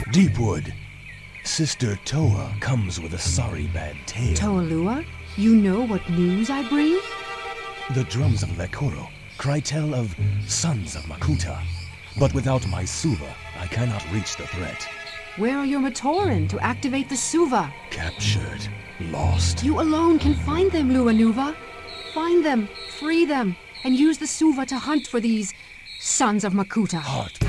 Deepwood. Sister Toa comes with a sorry bad tale. Toa, you know what news I bring? The drums of Lekoro cry tell of sons of Makuta. But without my Suva, I cannot reach the threat. Where are your Matoran to activate the Suva? Captured. Lost. You alone can find them, Nuva. Find them, free them, and use the Suva to hunt for these sons of Makuta. Heart